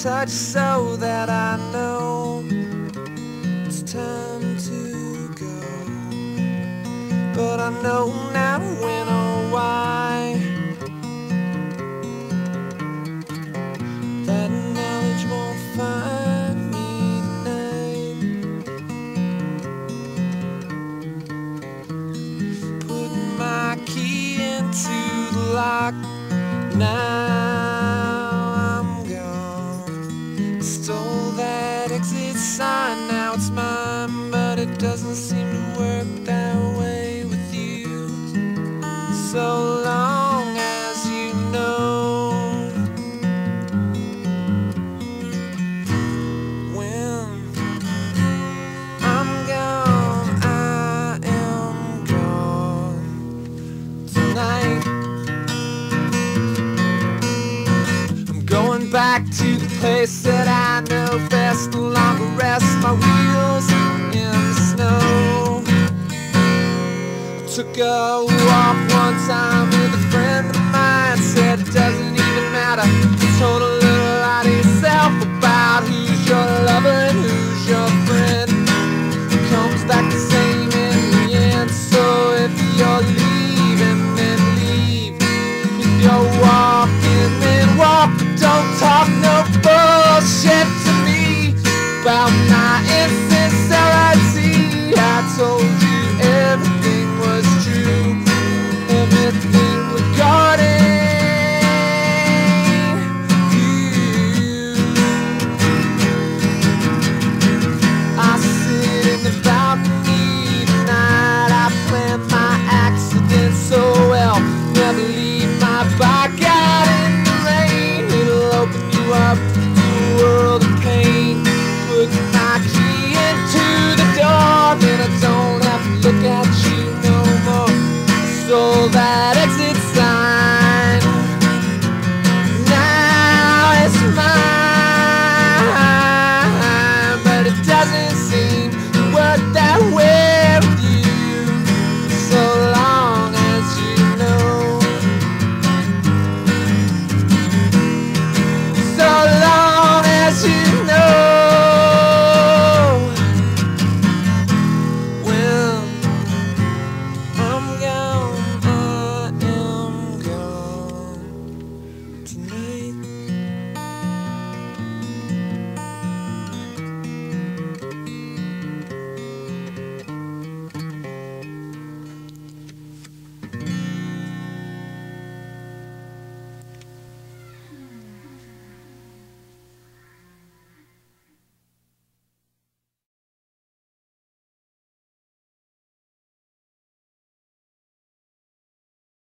touch so that I know it's time to go. But I know now when or why that knowledge won't find me tonight. Putting my key into the lock. Now I'm gone. Stole that exit sign, now it's mine. But it doesn't seem to work that way with you. So long as you know, when I'm gone, I am gone tonight. Going back to the place that I know best. No longer rest my wheels in the snow. I took a walk one time with a friend of mine. Said it doesn't even matter. Told a little lie to yourself about who's your lover and who's your friend. It comes back the same in the end. So if you're leaving, then leave. If you're walking, then walk. Don't talk no bullshit to me about my insincerity. I told you everything was true, everything regarding you. I sit in the balcony tonight. I planned my accident so well. Never leave my bike out in the rain. It'll open you up to a world of pain. Put my key into the door, then I don't have to look at you no more. I stole that exit sign. Now it's mine, but it doesn't seem to work that way with you. So long as you know, so long as you know, when I'm gone, I am gone tonight.